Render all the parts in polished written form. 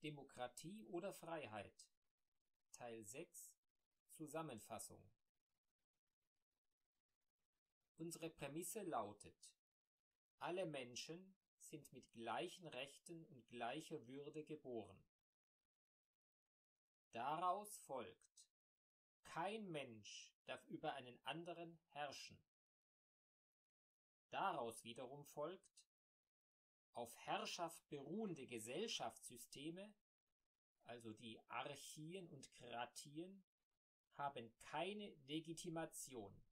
Demokratie oder Freiheit? Teil 6 Zusammenfassung. Unsere Prämisse lautet: Alle Menschen sind mit gleichen Rechten und gleicher Würde geboren. Daraus folgt: Kein Mensch darf über einen anderen herrschen. Daraus wiederum folgt: Auf Herrschaft beruhende Gesellschaftssysteme, also die Archien und Kratien, haben keine Legitimation.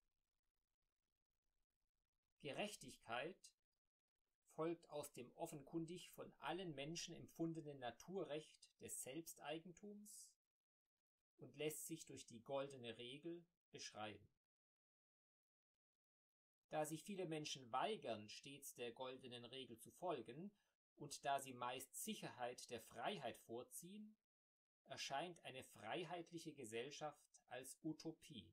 Gerechtigkeit folgt aus dem offenkundig von allen Menschen empfundenen Naturrecht des Selbsteigentums und lässt sich durch die goldene Regel beschreiben. Da sich viele Menschen weigern, stets der goldenen Regel zu folgen, und da sie meist Sicherheit der Freiheit vorziehen, erscheint eine freiheitliche Gesellschaft als Utopie.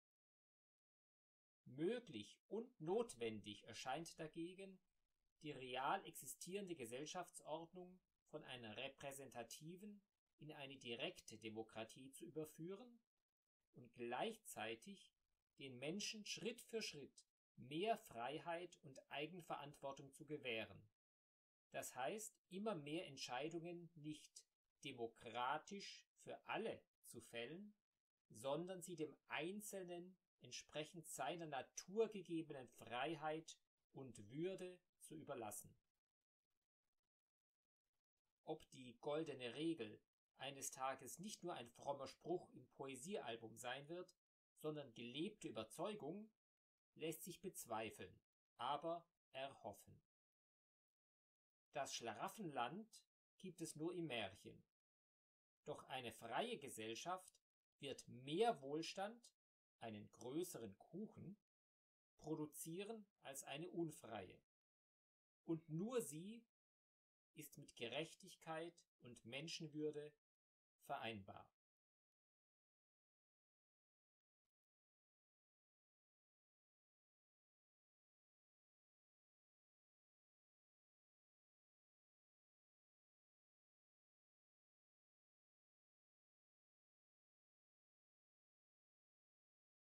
Möglich und notwendig erscheint dagegen, die real existierende Gesellschaftsordnung von einer repräsentativen in eine direkte Demokratie zu überführen und gleichzeitig den Menschen Schritt für Schritt mehr Freiheit und Eigenverantwortung zu gewähren. Das heißt, immer mehr Entscheidungen nicht demokratisch für alle zu fällen, sondern sie dem Einzelnen entsprechend seiner naturgegebenen Freiheit und Würde zu überlassen. Ob die goldene Regel eines Tages nicht nur ein frommer Spruch im Poesiealbum sein wird, sondern gelebte Überzeugung, lässt sich bezweifeln, aber erhoffen. Das Schlaraffenland gibt es nur im Märchen. Doch eine freie Gesellschaft wird mehr Wohlstand, einen größeren Kuchen, produzieren als eine unfreie. Und nur sie ist mit Gerechtigkeit und Menschenwürde vereinbar.